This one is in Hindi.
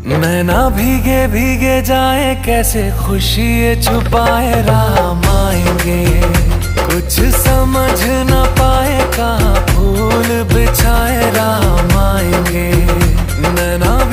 नैना भीगे भीगे जाए, कैसे खुशी ये छुपाए, राम आएंगे कुछ समझ न पाए कहाँ